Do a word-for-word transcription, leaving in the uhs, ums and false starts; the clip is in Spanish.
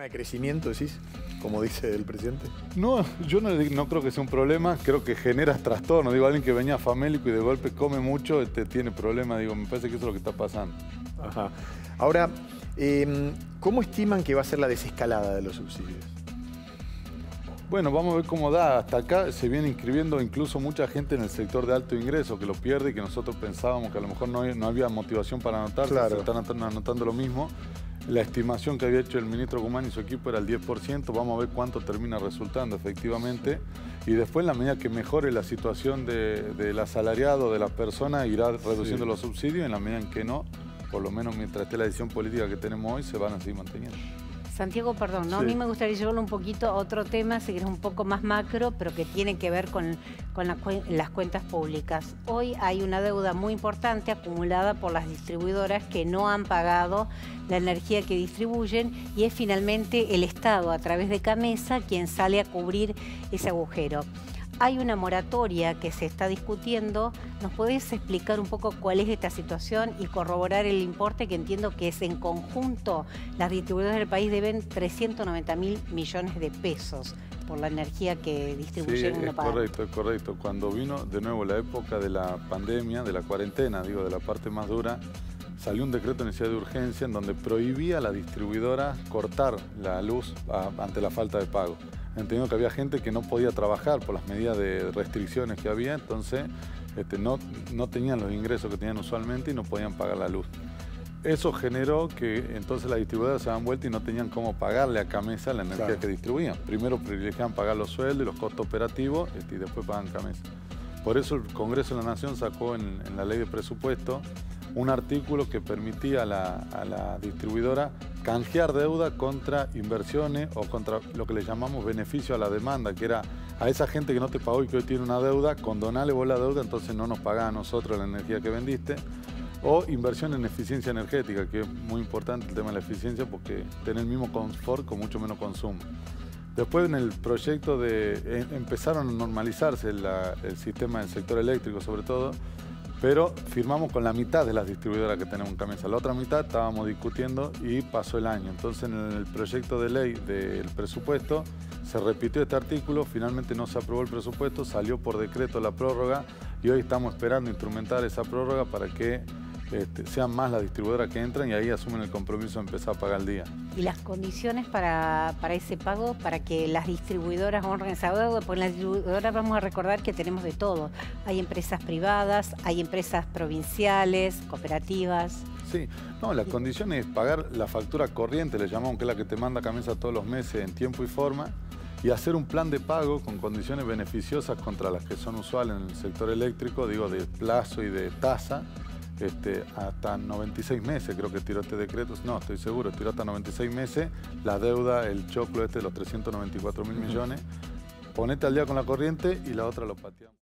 ¿Problema de crecimiento, decís? Como dice el presidente. No, yo no, no creo que sea un problema, creo que genera trastorno. Digo, alguien que venía famélico y de golpe come mucho, este, tiene problemas. Digo, me parece que eso es lo que está pasando. Ajá. Ahora, eh, ¿cómo estiman que va a ser la desescalada de los subsidios? Bueno, vamos a ver cómo da. Hasta acá se viene inscribiendo incluso mucha gente en el sector de alto ingreso que lo pierde y que nosotros pensábamos que a lo mejor no, no había motivación para anotarse. Claro. Se están anotando, anotando lo mismo. La estimación que había hecho el ministro Guzmán y su equipo era el diez por ciento. Vamos a ver cuánto termina resultando efectivamente. Y después, en la medida que mejore la situación de, del asalariado, de la persona, irá reduciendo sí. los subsidios. En la medida en que no, por lo menos mientras esté la decisión política que tenemos hoy, se van a seguir manteniendo. Santiago, perdón, ¿no? Sí. A mí me gustaría llevarlo un poquito a otro tema, si querés un poco más macro, pero que tiene que ver con, con la, las cuentas públicas. Hoy hay una deuda muy importante acumulada por las distribuidoras que no han pagado la energía que distribuyen y es finalmente el Estado, a través de CAMESA, quien sale a cubrir ese agujero. Hay una moratoria que se está discutiendo. ¿Nos podés explicar un poco cuál es esta situación y corroborar el importe que entiendo que es en conjunto? Las distribuidoras del país deben trescientos noventa mil millones de pesos por la energía que distribuyen sí, y no pagan. Correcto, es correcto. Cuando vino de nuevo la época de la pandemia, de la cuarentena, digo, de la parte más dura, salió un decreto de necesidad de urgencia en donde prohibía a la distribuidora cortar la luz a, ante la falta de pago. Entendiendo que había gente que no podía trabajar por las medidas de restricciones que había, entonces este, no, no tenían los ingresos que tenían usualmente y no podían pagar la luz. Eso generó que entonces las distribuidoras se daban vuelta y no tenían cómo pagarle a CAMESA la energía claro. que distribuían. Primero privilegiaban pagar los sueldos y los costos operativos este, y después pagan CAMESA. Por eso el Congreso de la Nación sacó en, en la ley de presupuesto un artículo que permitía a la, a la distribuidora canjear deuda contra inversiones o contra lo que le llamamos beneficio a la demanda, que era a esa gente que no te pagó y que hoy tiene una deuda, condonale vos la deuda, entonces no nos pagás a nosotros la energía que vendiste. O inversión en eficiencia energética, que es muy importante el tema de la eficiencia porque tiene el mismo confort con mucho menos consumo. Después en el proyecto de, eh, empezaron a normalizarse la, el sistema del sector eléctrico sobre todo, pero firmamos con la mitad de las distribuidoras que tenemos en CAMESA. La otra mitad estábamos discutiendo y pasó el año. Entonces en el proyecto de ley del presupuesto se repitió este artículo, finalmente no se aprobó el presupuesto, salió por decreto la prórroga y hoy estamos esperando instrumentar esa prórroga para que Este, sean más las distribuidoras que entran y ahí asumen el compromiso de empezar a pagar el día. ¿Y las condiciones para, para ese pago, para que las distribuidoras honren esa deuda? Porque en las distribuidoras vamos a recordar que tenemos de todo. Hay empresas privadas, hay empresas provinciales, cooperativas. Sí, no, la condición es pagar la factura corriente, le llamamos, que es la que te manda CAMESA todos los meses en tiempo y forma, y hacer un plan de pago con condiciones beneficiosas contra las que son usuales en el sector eléctrico, digo, de plazo y de tasa. Este, hasta noventa y seis meses creo que tiró este decreto, no, estoy seguro, tiró hasta noventa y seis meses la deuda, el choclo este de los trescientos noventa y cuatro mil millones, ponete al día con la corriente y la otra lo pateamos.